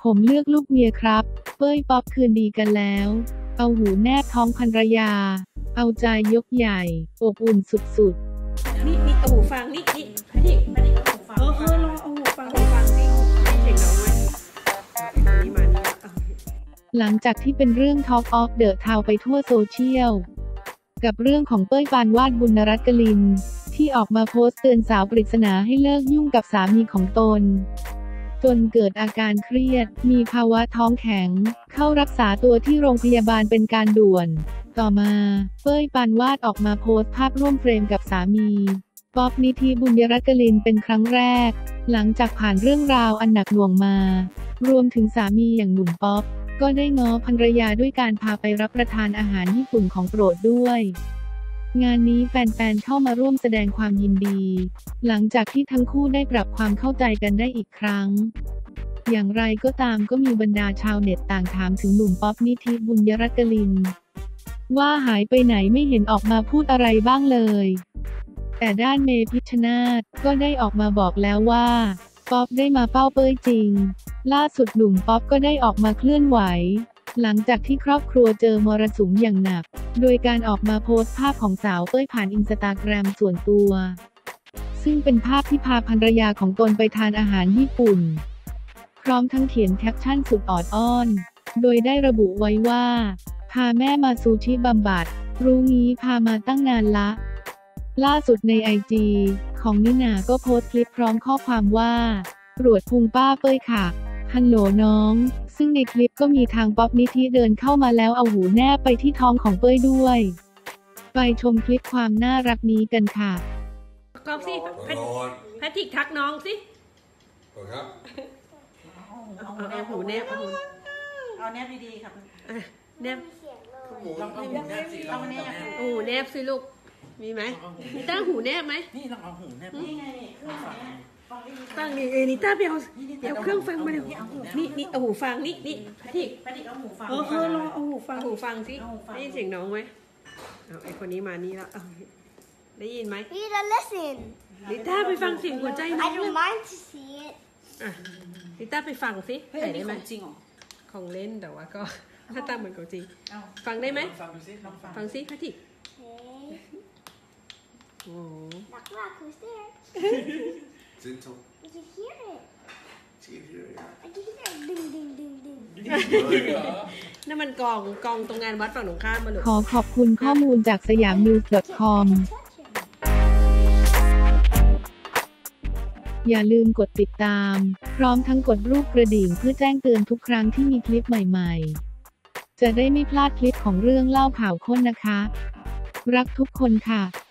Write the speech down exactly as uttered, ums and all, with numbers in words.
ผมเลือกลูกเมียครับเป้ยป๊อปคืนดีกันแล้วเอาหูแนบท้องภรรยาเอาใจยกใหญ่อบอุ่นสุดๆนี่นี่เอาหูฟังนี่นี่พอดีพอดีเอาหูฟังเออเออรอเอาหูฟังหูฟังสิเสียงน้องไหมนี่มานี่หลังจากที่เป็นเรื่อง Talk of the Town ไปทั่วโซเชียลกับเรื่องของเป้ยปานวาดบุญรัตน์กลินที่ออกมาโพสต์เตือนสาวปริศนาให้เลิกยุ่งกับสามีของตนจนเกิดอาการเครียดมีภาวะท้องแข็งเข้ารักษาตัวที่โรงพยาบาลเป็นการด่วนต่อมาเป้ยปานวาดออกมาโพสต์ภาพร่วมเฟรมกับสามีป๊อปนิธิบุญรัตน์กลินเป็นครั้งแรกหลังจากผ่านเรื่องราวอันหนักหน่วงมารวมถึงสามีอย่างหนุ่มป๊อปก็ได้ง้อภรรยาด้วยการพาไปรับประทานอาหารญี่ปุ่นของโปรดด้วยงานนี้แฟนๆเข้ามาร่วมแสดงความยินดีหลังจากที่ทั้งคู่ได้ปรับความเข้าใจกันได้อีกครั้งอย่างไรก็ตามก็มีบรรดาชาวเน็ตต่างถามถึงหนุ่มป๊อปนิธิบุญรัตน์กลินว่าหายไปไหนไม่เห็นออกมาพูดอะไรบ้างเลยแต่ด้านเมพิชชนาธิ์ก็ได้ออกมาบอกแล้วว่าป๊อปได้มาเป้าเป้ยจริงล่าสุดหนุ่มป๊อปก็ได้ออกมาเคลื่อนไหวหลังจากที่ครอบครัวเจอมรสุมอย่างหนักโดยการออกมาโพสต์ภาพของสาวเป้ยผ่านอินสตาแกรมส่วนตัวซึ่งเป็นภาพที่พาภรรยาของตนไปทานอาหารญี่ปุ่นพร้อมทั้งเขียนแคปชั่นสุดออดอ้อนโดยได้ระบุไว้ว่าพาแม่มาซูชิบำบัดรู้งี้พามาตั้งนานละล่าสุดในไอจีของนิน่าก็โพสต์คลิปพร้อมข้อความว่าตรวจพุงป้าเป้ยค่ะฮัลโหลน้องซึ่งในคลิปก็มีทางป๊อปนิธิเดินเข้ามาแล้วเอาหูแนบไปที่ท้องของเป้ยด้วยไปชมคลิปความน่ารักนี้กันค่ะกองสิแพทริกทักน้องสิครับเอาหูแนบเอาหูเอาแนบดีๆครับแนบลองเอาหูแนบสิลองแนบโอ้แนบสิลูกมีไหมมีตั้งหูแนบไหมนี่ลองเอาหูแนบนี่ไงนี่ฟังนี่เอนิต้าไปเอาเอาเครื่องฟังมาเร็วนี่นี่เอาหูฟังนี่นี่แพทริกแพทริกเอาหูฟังเออเออรอเอาหูฟังหูฟังสิได้ยินเสียงน้องไหมเอาไอคนนี้มานี่แล้วได้ยินไหม Rita listen นิต้าไปฟังเสียงหัวใจน้อง I don't mind to see it อ่ะนิต้าไปฟังสิใส่ได้ไหมจริงเหรอของเล่นแต่ว่าก็ถ้าตามเหมือนของจริงฟังได้ไหมฟังดูสิลองฟังฟังสิแพทริกโอ้Knock knock who's there Gentle Did you hear it Did you hear it I can hear it ding ding ding ding นั่นมันกองกองตรงงานวัดฝั่งตรงข้ามมาเลยขอขอบคุณข้อมูลจากสยามนิวส์ ดอท คอม อย่าลืมกดติดตามพร้อมทั้งกดรูปกระดิ่งเพื่อแจ้งเตือนทุกครั้งที่มีคลิปใหม่ๆจะได้ไม่พลาดคลิปของเรื่องเล่าข่าวข้นนะคะรักทุกคนค่ะ